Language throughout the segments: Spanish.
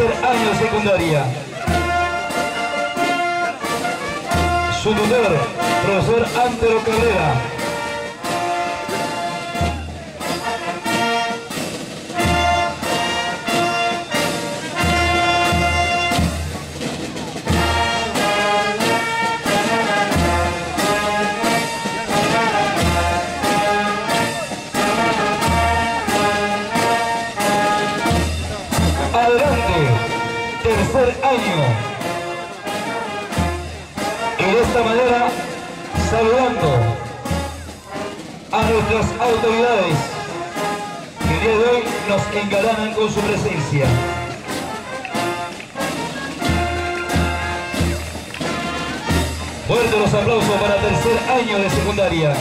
tercer año de secundaria. Su tutor, profesor Antero Cabrera. Adelante, tercer año. Y de esta manera, saludando a nuestras autoridades que el día de hoy nos engalanan con su presencia. Fuertes los aplausos para tercer año de secundaria.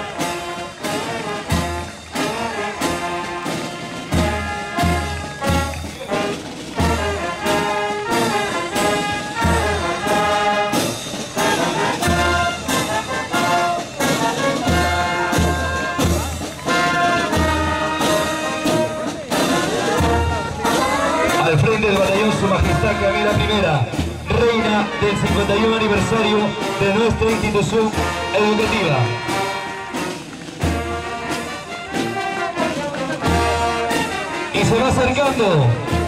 Al frente del batallón Su Majestad Camila I, reina del 51 aniversario de nuestra institución educativa. Y se va acercando